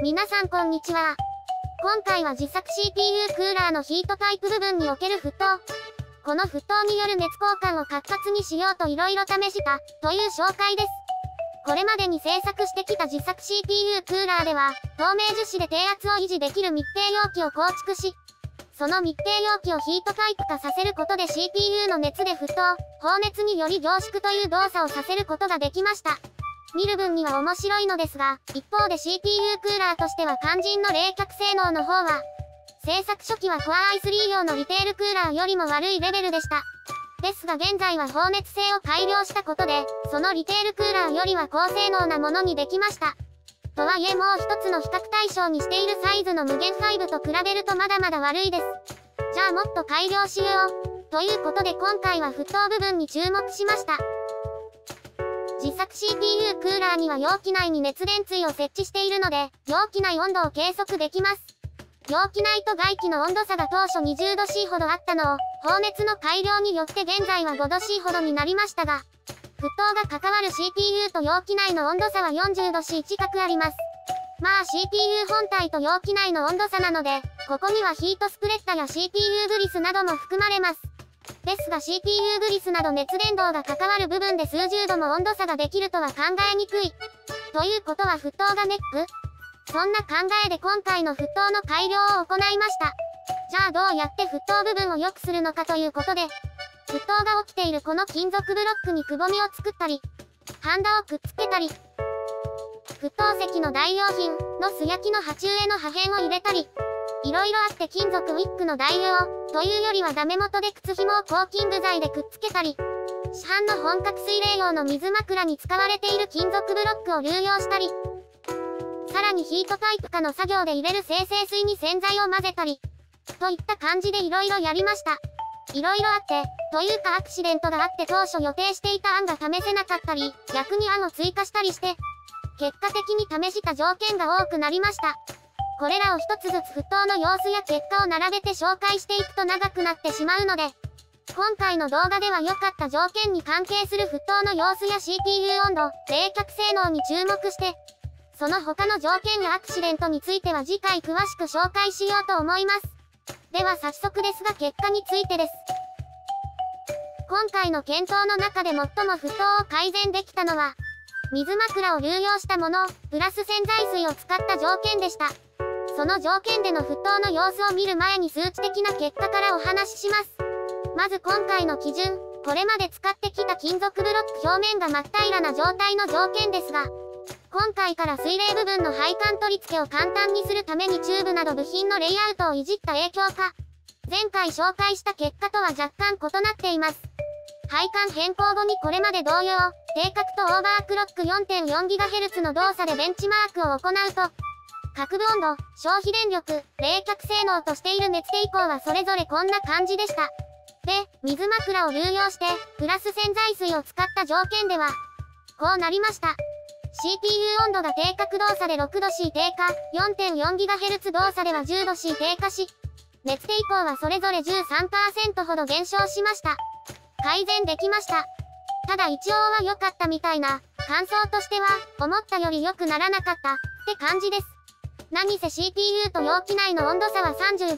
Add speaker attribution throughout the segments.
Speaker 1: 皆さんこんにちは。今回は自作 CPU クーラーのヒートパイプ部分における沸騰。この沸騰による熱交換を活発にしようと色々試したという紹介です。これまでに製作してきた自作 CPU クーラーでは透明樹脂で低圧を維持できる密閉容器を構築し、その密閉容器をヒートパイプ化させることで CPU の熱で沸騰、放熱により凝縮という動作をさせることができました。見る分には面白いのですが、一方で CPU クーラーとしては肝心の冷却性能の方は、製作初期は Core i3 用のリテールクーラーよりも悪いレベルでした。ですが現在は放熱性を改良したことで、そのリテールクーラーよりは高性能なものにできました。とはいえもう一つの比較対象にしているサイズの無限5と比べるとまだまだ悪いです。じゃあもっと改良しよう。ということで今回は沸騰部分に注目しました。自作 CPU クーラーには容器内に熱電椎を設置しているので、容器内温度を計測できます。容器内と外気の温度差が当初20度 C ほどあったのを、放熱の改良によって現在は5度 C ほどになりましたが、沸騰が関わる CPU と容器内の温度差は40度 C 近くあります。まあ CPU 本体と容器内の温度差なので、ここにはヒートスプレッダや CPU グリスなども含まれます。ですが CPU グリスなど熱伝導が関わる部分で数十度も温度差ができるとは考えにくい。ということは沸騰がネック？そんな考えで今回の沸騰の改良を行いました。じゃあどうやって沸騰部分を良くするのかということで、沸騰が起きているこの金属ブロックにくぼみを作ったり、ハンダをくっつけたり、沸騰石の代用品の素焼きの鉢植えの破片を入れたり、いろいろあって金属ウィッグの代用というよりはダメ元で靴紐をコーキング剤でくっつけたり、市販の本格水冷用の水枕に使われている金属ブロックを流用したり、さらにヒートパイプ化の作業で入れる精製水に洗剤を混ぜたり、といった感じでいろいろやりました。いろいろあって、というかアクシデントがあって当初予定していた案が試せなかったり、逆に案を追加したりして、結果的に試した条件が多くなりました。これらを一つずつ沸騰の様子や結果を並べて紹介していくと長くなってしまうので、今回の動画では良かった条件に関係する沸騰の様子や CPU 温度、冷却性能に注目して、その他の条件やアクシデントについては次回詳しく紹介しようと思います。では早速ですが結果についてです。今回の検討の中で最も沸騰を改善できたのは、水枕を流用したもの、プラス洗剤水を使った条件でした。その条件での沸騰の様子を見る前に数値的な結果からお話しします。まず今回の基準、これまで使ってきた金属ブロック表面が真っ平らな状態の条件ですが、今回から水冷部分の配管取り付けを簡単にするためにチューブなど部品のレイアウトをいじった影響か、前回紹介した結果とは若干異なっています。配管変更後にこれまで同様、定格とオーバークロック 4.4GHz の動作でベンチマークを行うと、各部温度、消費電力、冷却性能としている熱抵抗はそれぞれこんな感じでした。で、水枕を流用して、プラス洗剤水を使った条件では、こうなりました。CPU 温度が低角動作で6度 C 低下、4.4GHz 動作では10度 C 低下し、熱抵抗はそれぞれ 13% ほど減少しました。改善できました。ただ一応は良かったみたいな、感想としては、思ったより良くならなかった、って感じです。何せ CPU と容器内の温度差は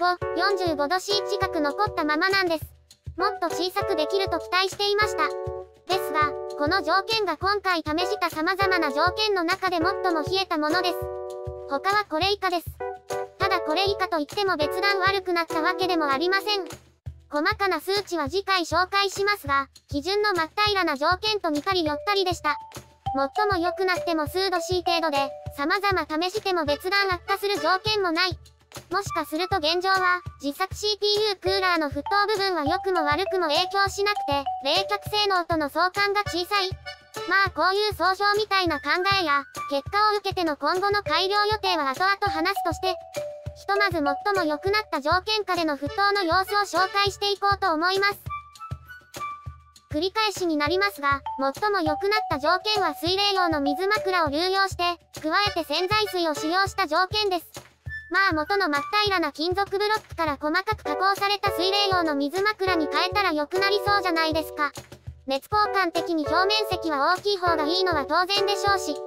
Speaker 1: 35、45度 C 近く残ったままなんです。もっと小さくできると期待していました。ですが、この条件が今回試した様々な条件の中で最も冷えたものです。他はこれ以下です。ただこれ以下といっても別段悪くなったわけでもありません。細かな数値は次回紹介しますが、基準の真っ平らな条件と似たり寄ったりでした。最も良くなっても数度 C 程度で、様々試しても別段悪化する条件もない。もしかすると現状は、自作 CPU クーラーの沸騰部分は良くも悪くも影響しなくて、冷却性能との相関が小さい。まあこういう総称みたいな考えや、結果を受けての今後の改良予定は後々話すとして、ひとまず最も良くなった条件下での沸騰の様子を紹介していこうと思います。繰り返しになりますが、最も良くなった条件は水冷用の水枕を流用して、加えて洗剤水を使用した条件です。まあ元の真っ平らな金属ブロックから細かく加工された水冷用の水枕に変えたら良くなりそうじゃないですか。熱交換的に表面積は大きい方がいいのは当然でしょうし、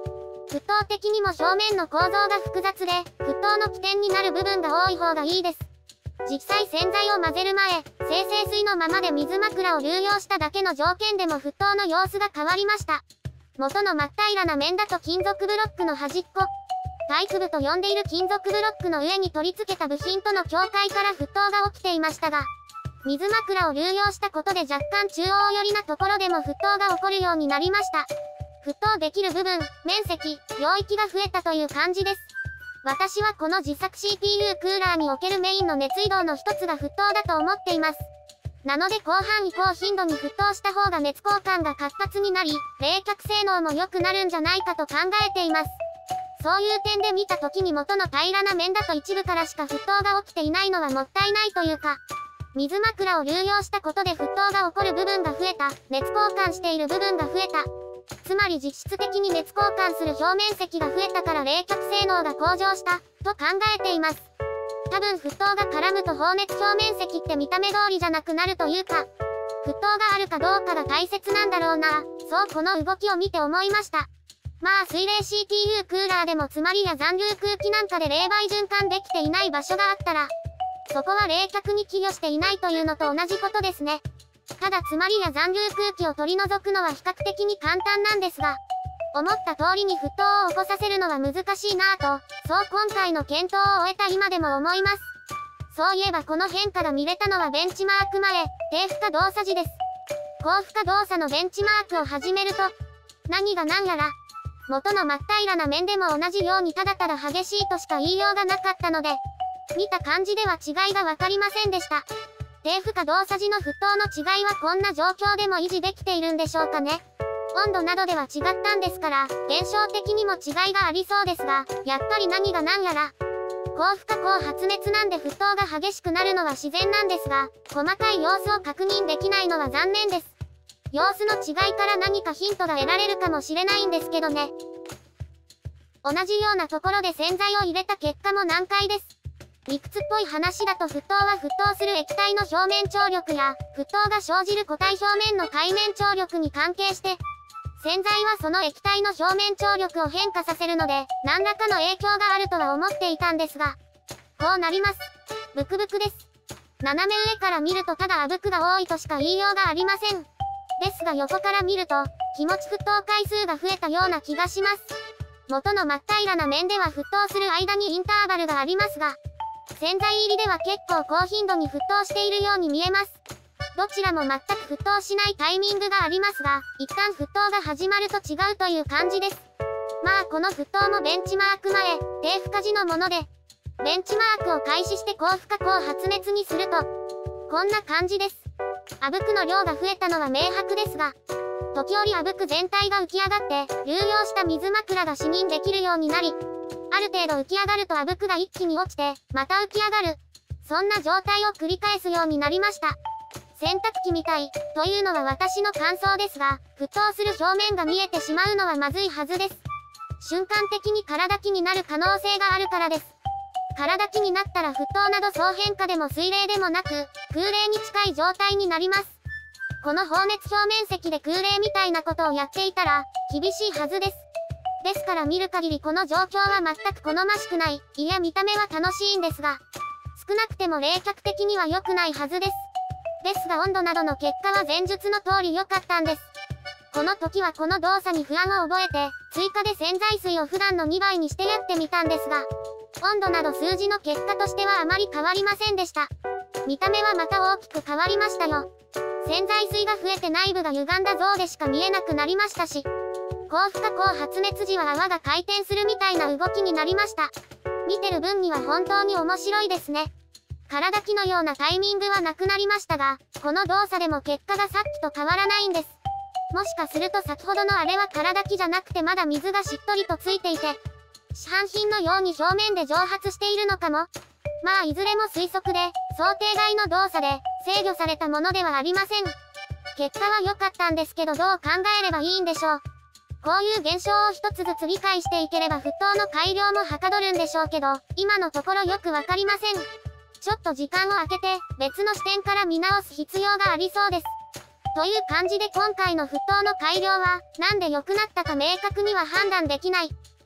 Speaker 1: 沸騰的にも表面の構造が複雑で、沸騰の起点になる部分が多い方がいいです。実際洗剤を混ぜる前、精製水のままで水枕を流用しただけの条件でも沸騰の様子が変わりました。元の真っ平らな面だと金属ブロックの端っこ、パイプ部と呼んでいる金属ブロックの上に取り付けた部品との境界から沸騰が起きていましたが、水枕を流用したことで若干中央寄りなところでも沸騰が起こるようになりました。沸騰できる部分、面積、領域が増えたという感じです。私はこの自作 CPU クーラーにおけるメインの熱移動の一つが沸騰だと思っています。なので広範囲高頻度に沸騰した方が熱交換が活発になり、冷却性能も良くなるんじゃないかと考えています。そういう点で見た時に元の平らな面だと一部からしか沸騰が起きていないのはもったいないというか、水枕を流用したことで沸騰が起こる部分が増えた、熱交換している部分が増えた。つまり実質的に熱交換する表面積が増えたから冷却性能が向上した、と考えています。多分沸騰が絡むと放熱表面積って見た目通りじゃなくなるというか、沸騰があるかどうかが大切なんだろうな、そうこの動きを見て思いました。まあ水冷 CPU クーラーでも詰まりや残留空気なんかで冷媒循環できていない場所があったら、そこは冷却に寄与していないというのと同じことですね。ただ詰まりや残留空気を取り除くのは比較的に簡単なんですが、思った通りに沸騰を起こさせるのは難しいなぁと、そう今回の検討を終えた今でも思います。そういえばこの変化が見れたのはベンチマーク前、低負荷動作時です。高負荷動作のベンチマークを始めると、何が何やら、元の真っ平らな面でも同じようにただただ激しいとしか言いようがなかったので、見た感じでは違いがわかりませんでした。低負荷動作時の沸騰の違いはこんな状況でも維持できているんでしょうかね。温度などでは違ったんですから、現象的にも違いがありそうですが、やっぱり何が何やら、高負荷高発熱なんで沸騰が激しくなるのは自然なんですが、細かい様子を確認できないのは残念です。様子の違いから何かヒントが得られるかもしれないんですけどね。同じようなところで洗剤を入れた結果も難解です。理屈っぽい話だと沸騰は沸騰する液体の表面張力や、沸騰が生じる固体表面の界面張力に関係して、洗剤はその液体の表面張力を変化させるので、何らかの影響があるとは思っていたんですが、こうなります。ブクブクです。斜め上から見るとただあぶくが多いとしか言いようがありません。ですが横から見ると、気持ち沸騰回数が増えたような気がします。元の真っ平らな面では沸騰する間にインターバルがありますが、洗剤入りでは結構高頻度に沸騰しているように見えます。どちらも全く沸騰しないタイミングがありますが、一旦沸騰が始まると違うという感じです。まあこの沸騰もベンチマーク前、低負荷時のもので、ベンチマークを開始して高負荷高発熱にすると、こんな感じです。あぶくの量が増えたのは明白ですが、時折あぶく全体が浮き上がって、流用した水枕が視認できるようになり、ある程度浮き上がるとあぶくが一気に落ちて、また浮き上がる。そんな状態を繰り返すようになりました。洗濯機みたい、というのは私の感想ですが、沸騰する表面が見えてしまうのはまずいはずです。瞬間的に空炊きになる可能性があるからです。空炊きになったら沸騰など総変化でも水冷でもなく、空冷に近い状態になります。この放熱表面積で空冷みたいなことをやっていたら、厳しいはずです。ですから見る限りこの状況は全く好ましくない、いや見た目は楽しいんですが、少なくても冷却的には良くないはずです。ですが温度などの結果は前述の通り良かったんです。この時はこの動作に不安を覚えて、追加で洗剤水を普段の2倍にしてやってみたんですが、温度など数字の結果としてはあまり変わりませんでした。見た目はまた大きく変わりましたよ。洗剤水が増えて内部が歪んだ像でしか見えなくなりましたし、高負荷高発熱時は泡が回転するみたいな動きになりました。見てる分には本当に面白いですね。空炊きのようなタイミングはなくなりましたが、この動作でも結果がさっきと変わらないんです。もしかすると先ほどのあれは空炊きじゃなくてまだ水がしっとりとついていて、市販品のように表面で蒸発しているのかも。まあいずれも推測で、想定外の動作で制御されたものではありません。結果は良かったんですけどどう考えればいいんでしょう。こういう現象を一つずつ理解していければ沸騰の改良もはかどるんでしょうけど、今のところよくわかりません。ちょっと時間を空けて、別の視点から見直す必要がありそうです。という感じで今回の沸騰の改良は、なんで良くなったか明確には判断できない。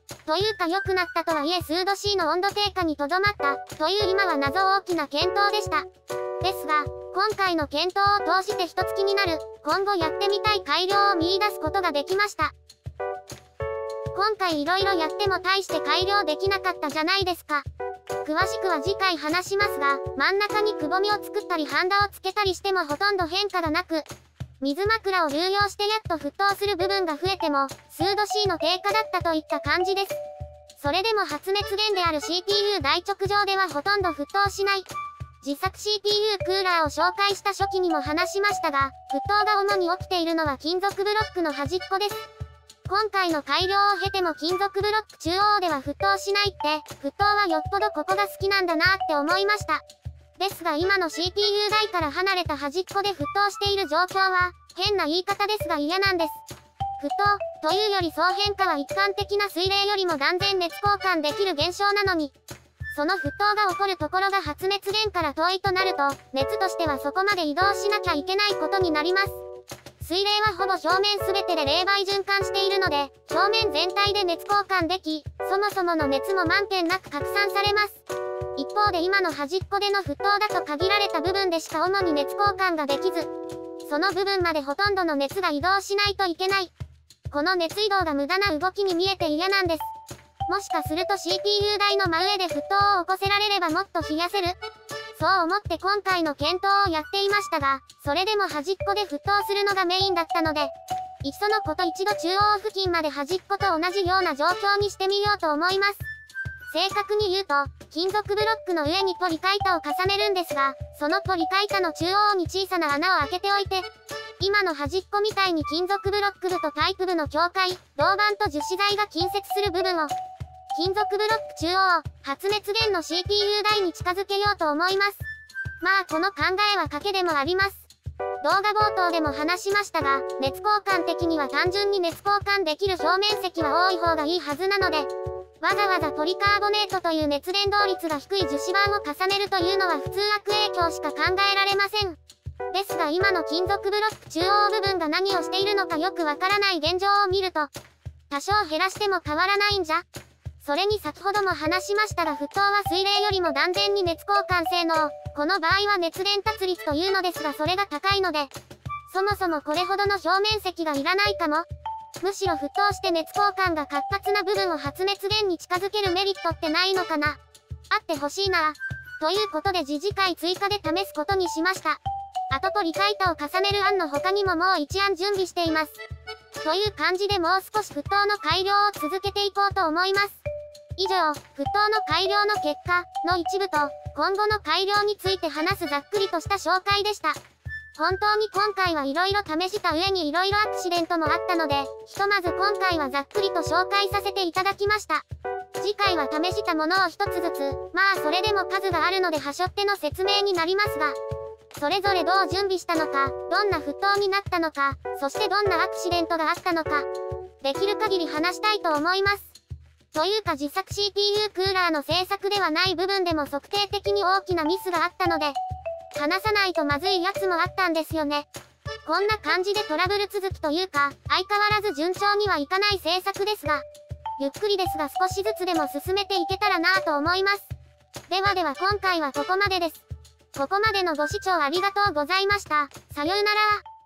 Speaker 1: というか良くなったとはいえ数度 C の温度低下にとどまった、という今は謎大きな検討でした。ですが、今回の検討を通して一つ気になる、今後やってみたい改良を見出すことができました。今回色々やっても大して改良できなかったじゃないですか。詳しくは次回話しますが、真ん中にくぼみを作ったりハンダをつけたりしてもほとんど変化がなく、水枕を流用してやっと沸騰する部分が増えても、数度 C の低下だったといった感じです。それでも発熱源である CPU 大直上ではほとんど沸騰しない。自作 CPU クーラーを紹介した初期にも話しましたが、沸騰が主に起きているのは金属ブロックの端っこです。今回の改良を経ても金属ブロック中央では沸騰しないって、沸騰はよっぽどここが好きなんだなって思いました。ですが今の CPU 台から離れた端っこで沸騰している状況は、変な言い方ですが嫌なんです。沸騰というより総変化は一般的な水冷よりも断然熱交換できる現象なのに、その沸騰が起こるところが発熱源から遠いとなると、熱としてはそこまで移動しなきゃいけないことになります。水冷はほぼ表面すべてで冷媒循環しているので、表面全体で熱交換でき、そもそもの熱も満点なく拡散されます。一方で今の端っこでの沸騰だと限られた部分でしか主に熱交換ができず、その部分までほとんどの熱が移動しないといけない。この熱移動が無駄な動きに見えて嫌なんです。もしかすると CPU 台の真上で沸騰を起こせられればもっと冷やせる？そう思って今回の検討をやっていましたが、それでも端っこで沸騰するのがメインだったので、いっそのこと一度中央付近まで端っこと同じような状況にしてみようと思います。正確に言うと、金属ブロックの上にポリカイタを重ねるんですが、そのポリカイタの中央に小さな穴を開けておいて、今の端っこみたいに金属ブロック部とタイプ部の境界、銅板と樹脂材が近接する部分を、金属ブロック中央、発熱源の CPU 台に近づけようと思います。まあこの考えは賭けでもあります。動画冒頭でも話しましたが、熱交換的には単純に熱交換できる表面積は多い方がいいはずなので、わざわざポリカーボネートという熱伝導率が低い樹脂板を重ねるというのは普通悪影響しか考えられません。ですが今の金属ブロック中央部分が何をしているのかよくわからない現状を見ると、多少減らしても変わらないんじゃ？それに先ほども話しましたが沸騰は水冷よりも断然に熱交換性能、この場合は熱伝達率というのですがそれが高いので、そもそもこれほどの表面積がいらないかも。むしろ沸騰して熱交換が活発な部分を発熱源に近づけるメリットってないのかな？あってほしいな。ということで次回追加で試すことにしました。あとポリカイタを重ねる案の他にももう1案準備しています。という感じでもう少し沸騰の改良を続けていこうと思います。以上、沸騰の改良の結果の一部と今後の改良について話すざっくりとした紹介でした。本当に今回はいろいろ試した上にいろいろアクシデントもあったので、ひとまず今回はざっくりと紹介させていただきました。次回は試したものを一つずつ、まあそれでも数があるので端折っての説明になりますが、それぞれどう準備したのか、どんな沸騰になったのか、そしてどんなアクシデントがあったのか、できる限り話したいと思います。というか自作 CPU クーラーの製作ではない部分でも測定的に大きなミスがあったので、話さないとまずいやつもあったんですよね。こんな感じでトラブル続きというか、相変わらず順調にはいかない製作ですが、ゆっくりですが少しずつでも進めていけたらなぁと思います。では今回はここまでです。ここまでのご視聴ありがとうございました。さようなら。